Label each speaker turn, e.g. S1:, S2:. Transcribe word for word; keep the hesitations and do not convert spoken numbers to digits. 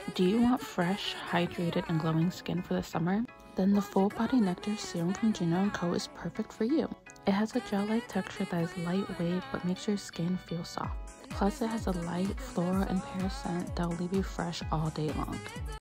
S1: Do you want fresh, hydrated, and glowing skin for the summer? Then the full Body Nectar Serum from Juno and Co is perfect for you. It has a gel-like texture that is lightweight but makes your skin feel soft. Plus, it has a light floral and pear scent that will leave you fresh all day long.